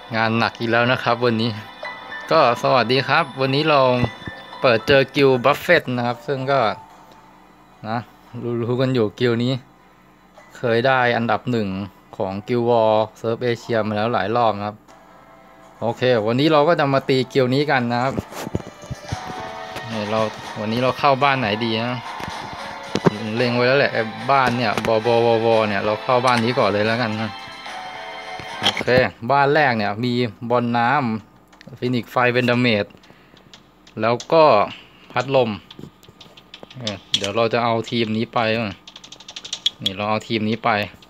งานหนักอีกแล้วนะครับวันนี้ก็สวัสดีครับวันนี้เราเปิดเจอกิลด์บัฟเฟตนะครับซึ่งก็นะรู้กันอยู่กิลด์นี้เคยได้อันดับหนึ่งของกิลด์วอร์เซิร์ฟเอเชียมาแล้วหลายรอบนะครับโอเควันนี้เราก็จะมาตีกิลด์นี้กันนะครับนี่วันนี้เราเข้าบ้านไหนดีนะเล็งไว้แล้วแหละบ้านเนี่ยบเนี่ยเราเข้าบ้านนี้ก่อนเลยแล้วกันนะโอเคบ้านแรกเนี่ยมีบอลน้ำฟินิกไฟเวนดาเมจแล้วก็พัดลมเดี๋ยวเราจะเอาทีมนี้ไปนี่เราเอาทีมนี้ไป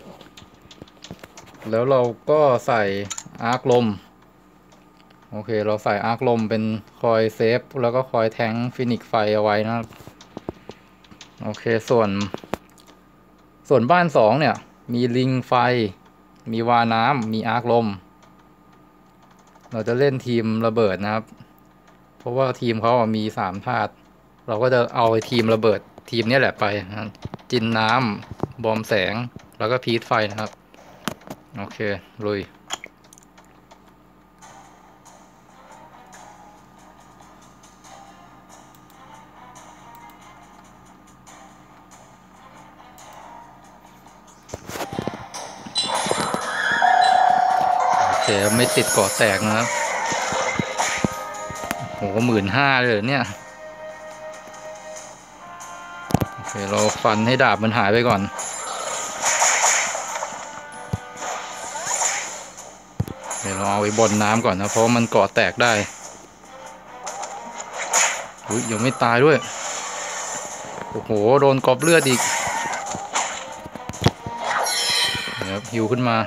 แล้วเราก็ใส่อาร์คลมโอเคเราใส่อาร์คลมเป็นคอยเซฟแล้วก็คอยแทงฟินิกไฟเอาไว้นะครับโอเคส่วนบ้านสองเนี่ยมีลิงไฟมีวาน้ำมีอาร์คลมเราจะเล่นทีมระเบิดนะครับเพราะว่าทีมเขามี3 ธาตุเราก็จะเอาทีมระเบิดทีมนี้แหละไปนะจินน้ำบอมแสงแล้วก็พีทไฟนะครับโอเคลุยโอเคไม่ติดเกาะแตกนะครับโห15,000เลยเนี่ยโอเคเราฟันให้ดาบมันหายไปก่อนเดี๋ยวเราเอาไว้บนน้ำก่อนนะเพราะมันเกาะแตกได้อุ้ยยังไม่ตายด้วยโอ้โหโดนกอบเลือดอีกเดี๋ยวฮิวขึ้นมา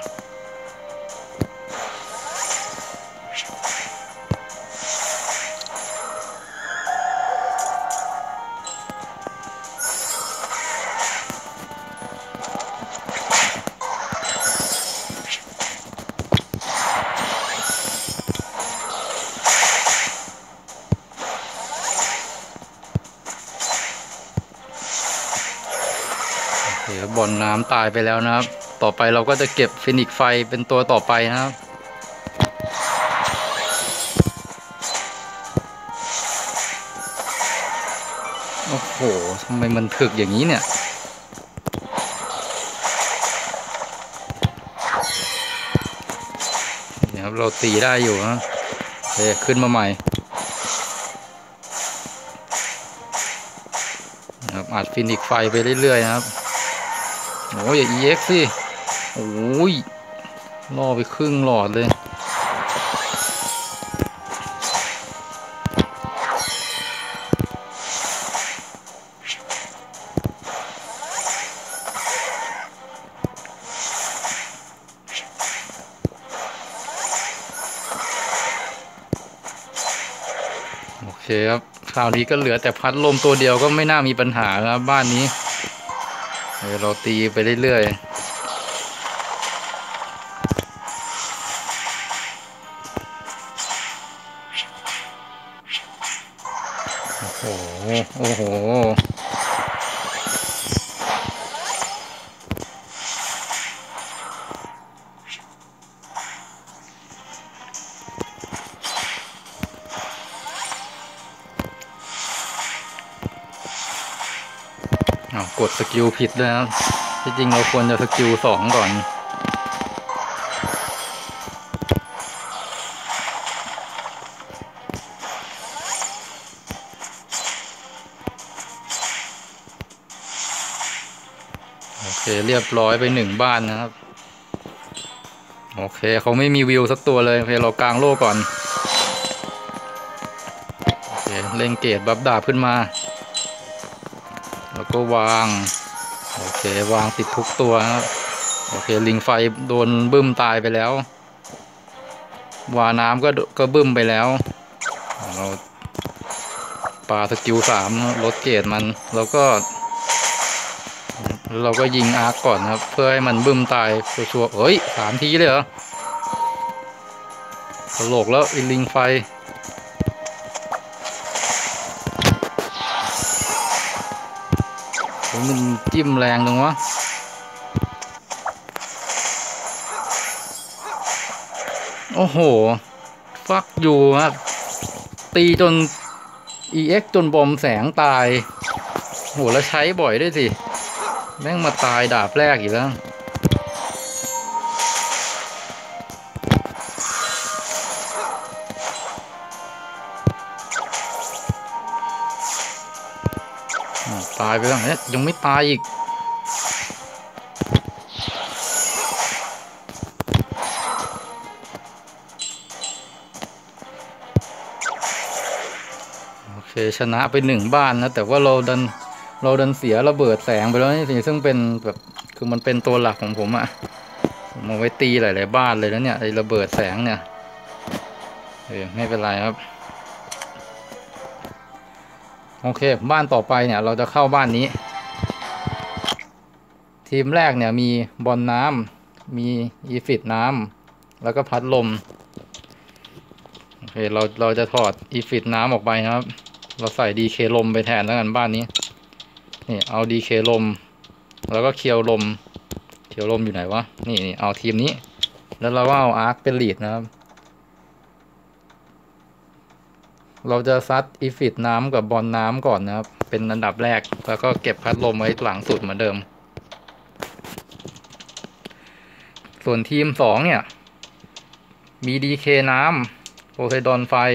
เดี๋ยวบอลน้ำตายไปแล้วนะครับต่อไปเราก็จะเก็บฟินิกไฟเป็นตัวต่อไปนะครับโอ้โหทำไมมันถึกอย่างนี้เนี่ยเดี๋ยวเราตีได้อยู่นะโอเคขึ้นมาใหม่นะครับอัดฟินิกไฟไปเรื่อยๆนะครับโอ้ยอย่า EX สิโอ้ยล่อไปครึ่งหลอดเลยโอเคครับคราวนี้ก็เหลือแต่พัดลมตัวเดียวก็ไม่น่ามีปัญหาครับบ้านนี้เดี๋ยวเราตีไปเรื่อยๆโอ้โหโอ้โหกดสกิลผิดด้วยนะที่จริงเราควรจะสกิล2ก่อนโอเคเรียบร้อยไป1 บ้านนะครับโอเคเขาไม่มีวิวสักตัวเลยโอเคเรากางโล่ก่อนโอเคเล่งเกตบัฟดาบขึ้นมาแล้วก็วางโอเควางติดทุกตัวนะครับโอเคลิงไฟโดนบึ้มตายไปแล้ววาน้ำก็บึ้มไปแล้วเราปาสกิล3ลดเกตมันแล้วก็ยิงอาร์คก่อนครับเพื่อให้มันบึ้มตายชัวร์ๆเฮ้ย3 ทีเลยเหรอตลกแล้วไอ้ลิงไฟมันจิ้มแรงตรงวะโอ้โหฟักอยู่ครับตีจน EX จนบอมแสงตายโหแล้วใช้บ่อยด้วยสิแม่งมาตายดาบแรกอีกแล้วตายไปแล้วเนี่ยยังไม่ตายอีกโอเคชนะไป1 บ้านนะแต่ว่าเราดันเสียระเบิดแสงไปแล้วนี่สิซึ่งเป็นแบบคือมันเป็นตัวหลักของผมอะผมเอาไว้ตีหลายๆบ้านเลยแล้วเนี่ยไอ้ระเบิดแสงเนี่ยไม่เป็นไรครับโอเคบ้านต่อไปเนี่ยเราจะเข้าบ้านนี้ทีมแรกเนี่ยมีบอลน้ำมีอีฟิตน้ำแล้วก็พัดลมโอเคเราจะถอดอีฟิตน้ำออกไปนะครับเราใส่ดีเคลมไปแทนแล้วกันบ้านนี้นี่เอาดีเคลมแล้วก็เคียวลมอยู่ไหนวะนี่เอาทีมนี้แล้วเราก็เอาอาร์คเป็นลีดนะครับเราจะซัดอีฟิตน้ำกับบอลน้ำก่อนนะครับเป็นอันดับแรกแล้วก็เก็บพัดลมไว้หลังสุดเหมือนเดิมส่วนทีม2เนี่ยมีดีเคน้ำโพไซดอนไฟ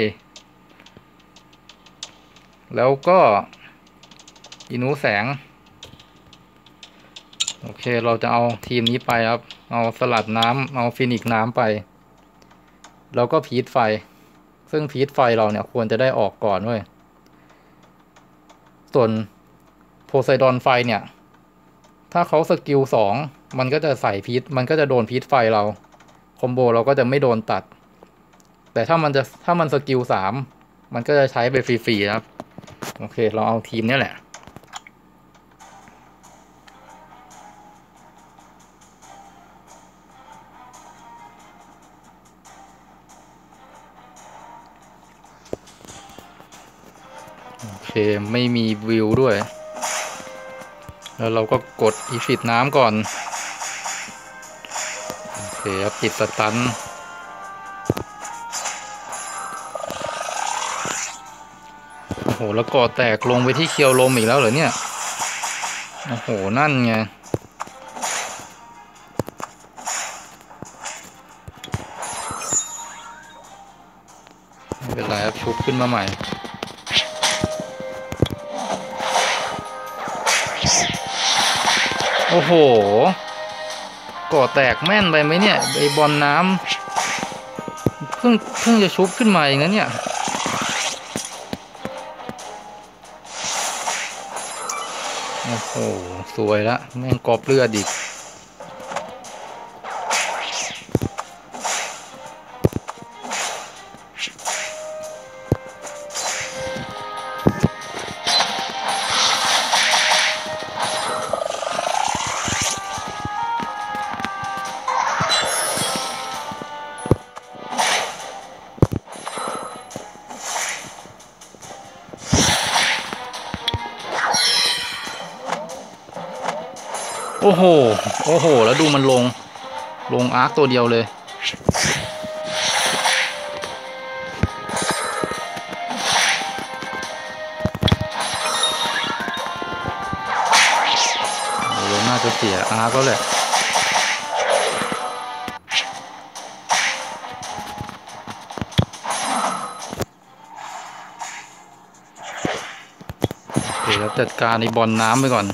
แล้วก็อินูแสงโอเคเราจะเอาทีมนี้ไปครับเอาสลัดน้ำเอาฟินิกน้ำไปแล้วก็พีทไฟซึ่งพีทไฟเราเนี่ยควรจะได้ออกก่อนเว้ยส่วนโพไซดอนไฟเนี่ยถ้าเขาสกิล2มันก็จะใส่พีทมันก็จะโดนพีทไฟเราคอมโบเราก็จะไม่โดนตัดแต่ถ้ามันสกิล3มันก็จะใช้ไปฟรีๆครับโอเคเราเอาทีมนี้แหละโอเคไม่มีวิวด้วยแล้วเราก็กดอีฟิตน้ำก่อนโอเคครับติดสตันโอ้โหแล้วก่อแตกลงไปที่เคียวลมอีกแล้วเหรอเนี่ยโอ้โหนั่นไงไม่เป็นไรครับชุบขึ้นมาใหม่โอ้โหก่อแตกแม่นไปไหมเนี่ยไอบอลน้ำเพิ่งจะชุบขึ้นมาเองนะเนี่ยโอ้โหสวยละแม่งกอบเลือดอีกโอ้โหแล้วดูมันลงอาร์คตัวเดียวเลยเราน่าจะเสียอาร์คก็แหละโอเคแล้วจัดการในบอลน้ำไปก่อน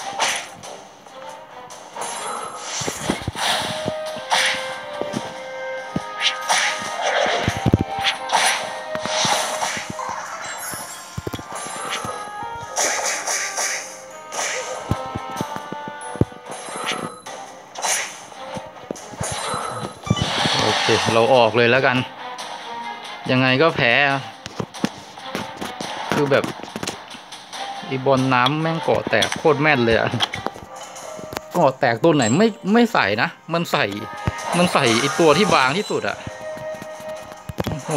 เราออกเลยแล้วกันยังไงก็แพ้คือแบบอีบอลน้ำแม่งเกาะแตกโคตรแม่นเลยอะเกาะแตกตัวไหนไม่ใส่นะมันใส่ไอตัวที่บางที่สุดอะโอ้โห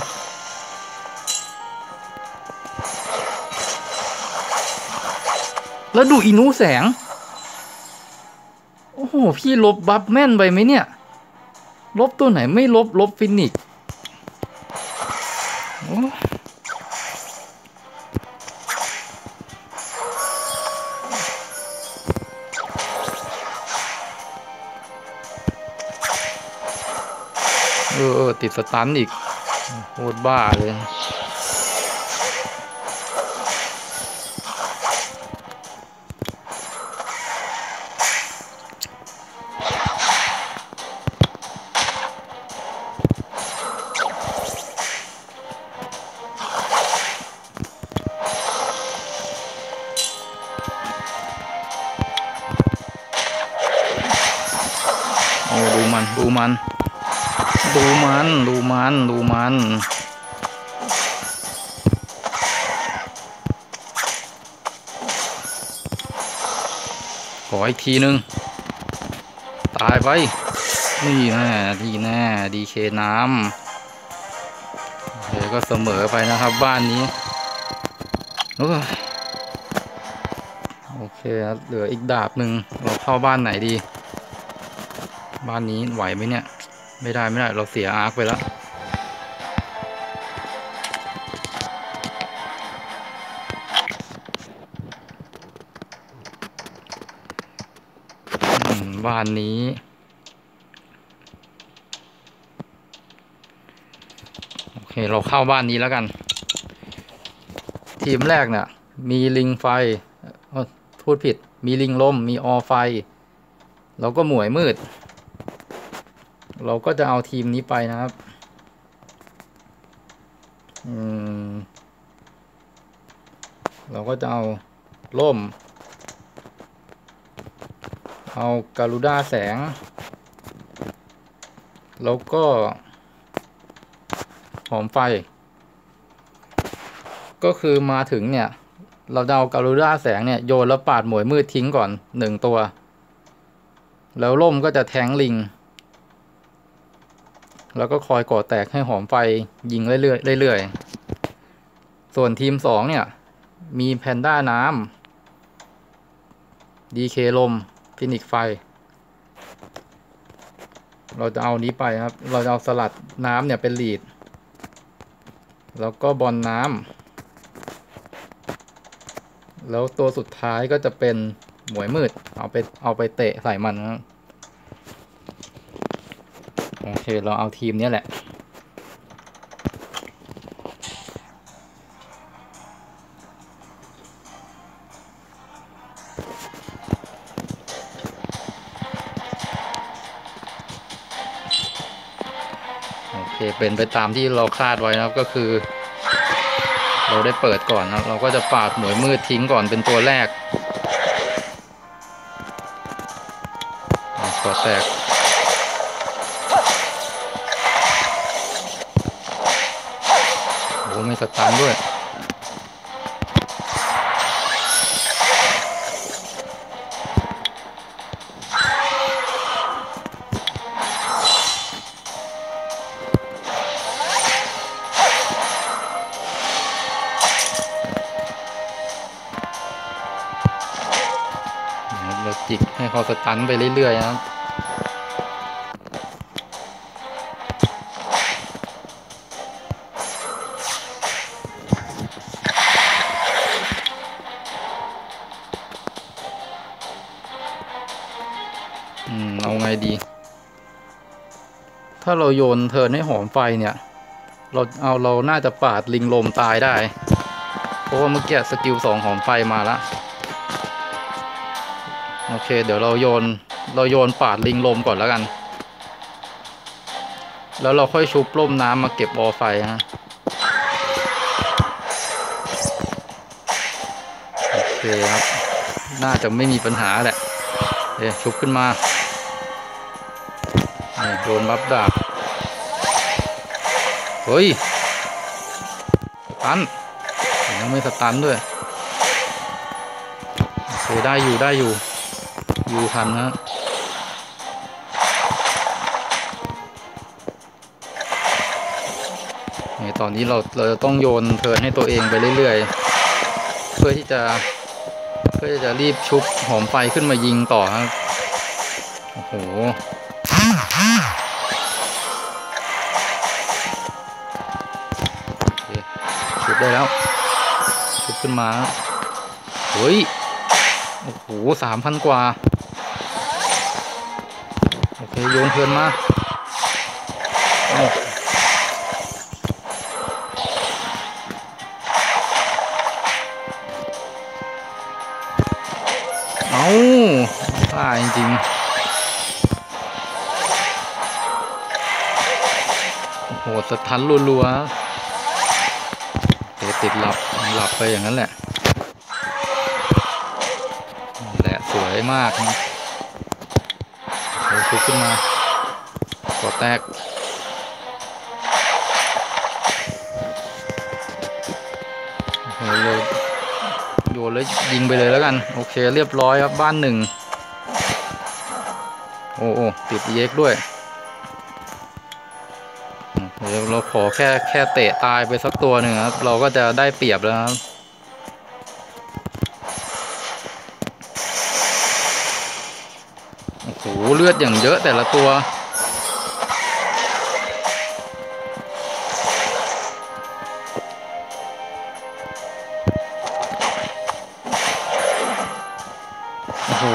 แล้วดูอินูแสงโอ้โหพี่ลบบัฟแม่นไปไหมเนี่ยลบตัวไหนไม่ลบลบฟินิกซ์ติดสตันอีกโคตรบ้าเลยดูมันขออีกทีนึงตายไปนี่แน่ดีเคน้ำเดี๋ยวก็เสมอไปนะครับบ้านนี้โอเคครับเหลืออีกดาบหนึ่งเราเข้าบ้านไหนดีบ้านนี้ไหวไหมเนี่ยไม่ได้เราเสียอาร์คไปแล้วบ้านนี้โอเคเราเข้าบ้านนี้แล้วกันทีมแรกเนี่ยมีลิงไฟพูดผิดมีลิงลมมีออไฟเราก็หมวยมืดเราก็จะเอาทีมนี้ไปนะครับเราก็จะเอาล่มเอาการูด้าแสงแล้วก็หอมไฟก็คือมาถึงเนี่ยเราจะเอาการูด้าแสงเนี่ยโยนแล้วปาดหมวยมืดทิ้งก่อน1ตัวแล้วล่มก็จะแทงลิงแล้วก็คอยก่อแตกให้หอมไฟยิงเรื่อยส่วนทีม2เนี่ยมีแพนด้าน้ำดีเคลมฟินิกไฟเราจะเอานี้ไปครับเราจะเอาสลัดน้ำเนี่ยเป็นลีดแล้วก็บอลน้ำแล้วตัวสุดท้ายก็จะเป็นหมวยมืดเอาไปเตะใส่มันนะโอเคเราเอาทีมนี้แหละโอเคเป็นไปตามที่เราคาดไว้นะครับก็คือเราได้เปิดก่อนนะเราก็จะปาดหมวยมืดทิ้งก่อนเป็นตัวแรกก่อแตกโอ้ไม่สตันด้วยเราจิกให้เขาสตันไปเรื่อยๆนะครับเอาไงดีถ้าเราโยนเทิร์นให้หอมไฟเนี่ยเราน่าจะปาดลิงลมตายได้เพราะว่าเมื่อกี้สกิล2หอมไฟมาแล้วโอเคเดี๋ยวเราโยนปาดลิงลมก่อนแล้วกันแล้วเราค่อยชุบร่มน้ำมาเก็บออไฟฮะโอเคครับน่าจะไม่มีปัญหาแหละชุบขึ้นมาโดนบัฟดาบเฮ้ยสตันยังไม่สตันด้วยโอเคได้อยู่ทันนะตอนนี้เราจะต้องโยนเทิร์นให้ตัวเองไปเรื่อยๆเพื่อที่จะรีบชุบหอมไฟขึ้นมายิงต่อครับโอ้โหขึ้นมาเฮ้ยโอ้โห3,000 กว่าโอเคโยนเพลินมาเอาพลาดจริงๆโอ้โหสะท้านรัวๆติดหลับไปอย่างนั้นแหละสวยมากนะชุบขึ้นมาก่อแตกโอ้โหโยนแล้วยิงไปเลยแล้วกันโอเคเรียบร้อยครับบ้านหนึ่งโอ้ติดเย็กด้วยเราขอแค่เตะตายไปสักตัวหนึ่งครับเราก็จะได้เปรียบแล้วครับโอ้โหเลือดอย่างเยอะแต่ละตัวโอ้โห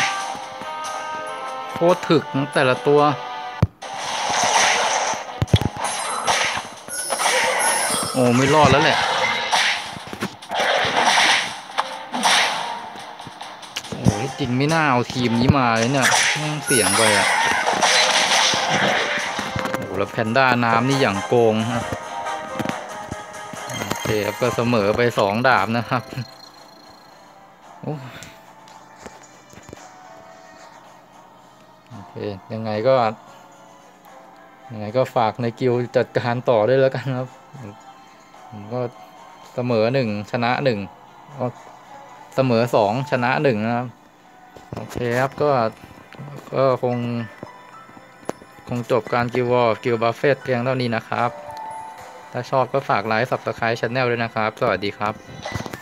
โคตรถึกนะแต่ละตัวโอ้ไม่รอดแล้วแหละโอ้จริงไม่น่าเอาทีมนี้มาเลยเนี่ยเสี่ยงไปอ่ะโอ้แล้วแพนด้าน้ำนี่อย่างโกงฮะโอเคก็เสมอไป2 ดาบนะครับโอเคยังไงก็ฝากในกิลจัดการต่อด้วยแล้วกันครับผมก็เสมอ1ชนะ1เสมอ2ชนะ1นะครับโอเคครับก็คงจบการกิลบัฟเฟตเพียงเท่านี้นะครับถ้าชอบก็ฝากไลค์ Subscribe ช่องด้วยนะครับสวัสดีครับ